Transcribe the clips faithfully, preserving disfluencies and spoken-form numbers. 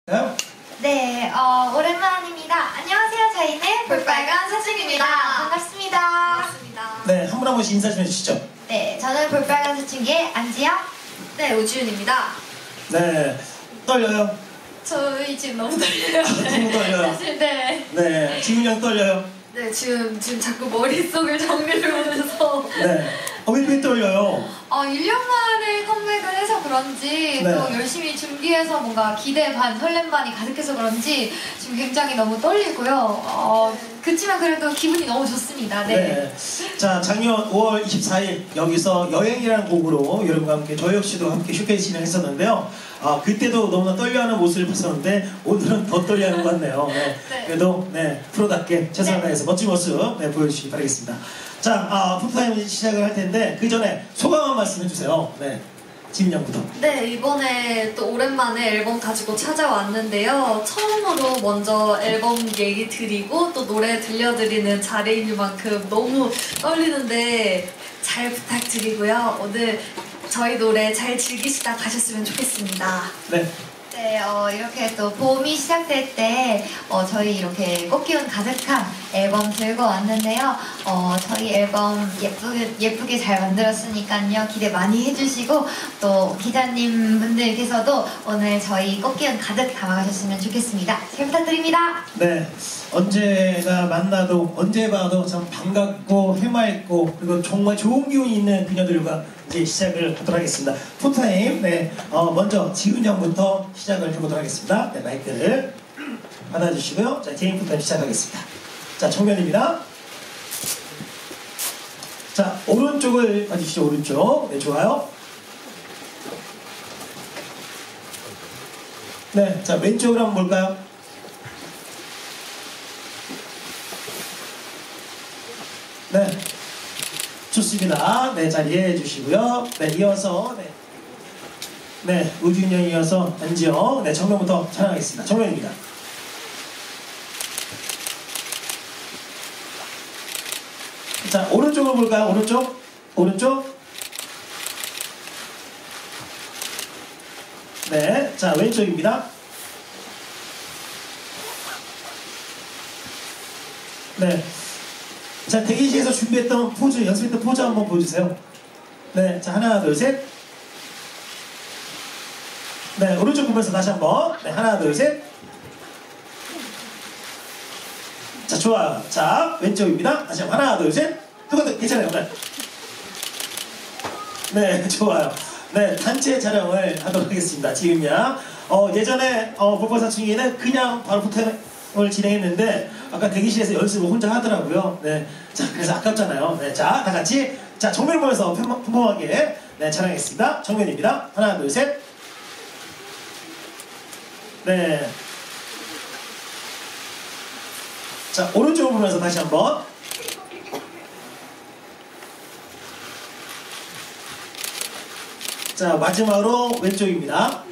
네, 어, 오랜만입니다. 안녕하세요. 저희는 볼빨간 사춘기입니다. 반갑습니다. 반갑습니다. 네, 한 분 한 분씩 인사 좀 해주시죠. 네, 저는 볼빨간 사춘기의 안지영. 네, 우지윤입니다. 네, 떨려요? 저희 지금 너무 떨려요. 너무 떨려요? 사실 네. 네, 지훈이 형 떨려요? 네, 지금 지금 자꾸 머릿속을 정리를 하면서 네, 어, 왜, 왜 떨려요? 어, 일 년 만에 컴백을 해서 그런지 네. 또 열심히 준비해서 뭔가 기대 반, 설렘 반이 가득해서 그런지 지금 굉장히 너무 떨리고요. 어, 그치만 그래도 기분이 너무 좋습니다. 네. 네. 자, 작년 오월 이십사일 여기서 여행이라는 곡으로 여러분과 함께 저 역시도 함께 쇼케이스 진행했었는데요. 아, 그때도 너무나 떨려하는 모습을 봤었는데 오늘은 더 떨려하는 것 같네요. 네. 네. 그래도 네, 프로답게 최선을 다해서 멋진 모습 네, 보여주시기 바라겠습니다. 자, 아, 풋타임 시작을 할 텐데 그 전에 소감 한 말씀 해주세요. 네, 지민 양부터. 네, 이번에 또 오랜만에 앨범 가지고 찾아왔는데요. 처음으로 먼저 앨범 얘기 드리고 또 노래 들려드리는 자리인 만큼 너무 떨리는데 잘 부탁드리고요. 오늘 저희 노래 잘 즐기시다 가셨으면 좋겠습니다. 네. 네, 어, 이렇게 또 봄이 시작될 때 어, 저희 이렇게 꽃기운 가득한 앨범 들고 왔는데요. 어, 저희 앨범 예쁘게, 예쁘게 잘 만들었으니까요. 기대 많이 해주시고 또 기자님 분들께서도 오늘 저희 꽃기운 가득 담아가셨으면 좋겠습니다. 잘 부탁드립니다. 네, 언제나 만나도 언제 봐도 참 반갑고 해맑고 그리고 정말 좋은 기운이 있는 그녀들과 이제 시작을 하도록 하겠습니다. 풋타임, 네, 어, 먼저 지훈 양부터 시작을 해보도록 하겠습니다. 네, 마이크를 받아주시고요. 자, 개인 풋타임 시작하겠습니다. 자, 정면입니다. 자, 오른쪽을 봐주시죠. 오른쪽. 네, 좋아요. 네, 자, 왼쪽으로 한번 볼까요? 네, 좋습니다. 네, 잘 이해해 주시고요. 네, 이어서 네, 네, 우준이 형 이어서 안지영. 네, 정면부터 촬영하겠습니다. 정면입니다. 자, 오른쪽으로 볼까요? 오른쪽, 오른쪽. 네, 자, 왼쪽입니다. 네. 자, 대기실에서 준비했던 포즈, 연습했던 포즈 한번 보여주세요. 네, 자, 하나, 둘, 셋. 네, 오른쪽 보면서 다시 한번. 네, 하나, 둘, 셋. 자, 좋아요. 자, 왼쪽입니다. 다시 한번 하나, 둘, 셋. 똑같은, 괜찮아요. 네, 네, 좋아요. 네, 단체 촬영을 하도록 하겠습니다. 지금요. 어, 예전에, 어, 볼빨사춘기는 그냥 바로 풋타임을 진행했는데, 아까 대기실에서 연습을 혼자 하더라고요. 네. 자, 그래서 아깝잖아요. 네. 자, 다 같이. 자, 정면 보면서 평범하게. 네, 촬영했습니다. 정면입니다. 하나, 둘, 셋. 네. 자, 오른쪽을 보면서 다시 한번. 자, 마지막으로 왼쪽입니다.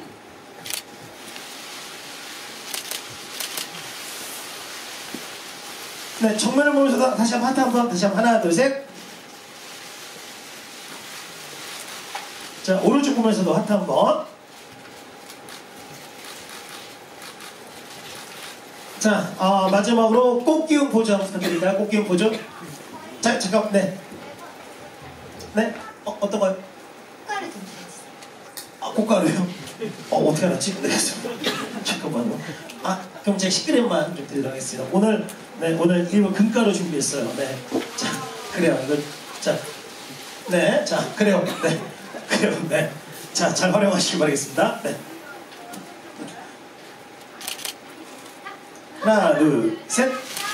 네, 정면을 보면서 다시 한번 하트 한번, 다시 한번 하나, 둘, 셋. 자, 오른쪽 보면서도 하트 한번. 자, 어, 마지막으로 꽃기운 포즈 한번 부탁드립니다. 꽃기운 포즈. 자, 잠깐, 네. 네, 어, 어떤 거요? 꽃가루 좀 주세요. 아, 꽃가루요? 어, 어떻게 알았지? 네, 잠깐만요. 아, 그럼 제가 십 그램만 좀 드리도록 하겠습니다. 오늘, 네, 오늘 일부 금가루 준비했어요. 네. 자, 그래요. 이거, 자, 네, 자, 그래요. 네, 그래요. 네. 자, 잘 활용하시기 바라겠습니다. 네. 하나, 둘, 셋.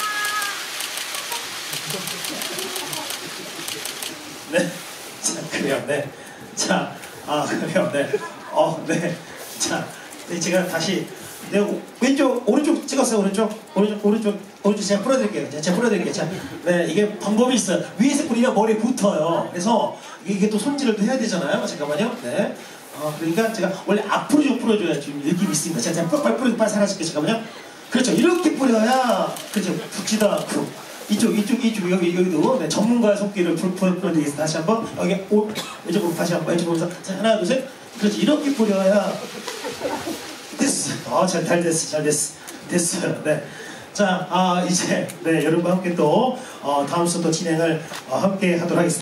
네. 자, 그래요. 네. 자, 아, 그래요. 네. 어, 네. 자, 네, 제가 다시. 네, 왼쪽, 오른쪽 찍었어요. 오른쪽. 오른쪽, 오른쪽, 오른쪽 제가 풀어드릴게요. 제가, 제가 풀어드릴게요. 자, 네, 이게 방법이 있어요. 위에서 뿌리면 머리에 붙어요. 그래서 이게 또 손질을 또 해야 되잖아요. 잠깐만요. 네. 어, 그러니까 제가 원래 앞으로 좀 풀어줘야 좀 느낌이 있습니다. 제가 제가 빨리 뿌리고 빨리 사라질게요. 잠깐만요. 그렇죠. 이렇게 뿌려야, 그렇죠. 붙지도 않고. 이쪽, 이쪽, 이쪽, 여기, 여기도 네, 전문가의 손길을 풀어드리겠습니다. 다시 한번. 여기, 오, 왼쪽으로 다시 한번. 왼쪽 보면서. 자, 하나, 둘, 셋. 그렇지. 이렇게 뿌려야. 됐어. 어, 잘, 잘 됐어, 잘 됐어, 됐어요. 네. 자, 아, 이제, 네, 여러분과 함께 또, 어, 다음 순서 진행을 어, 함께 하도록 하겠습니다.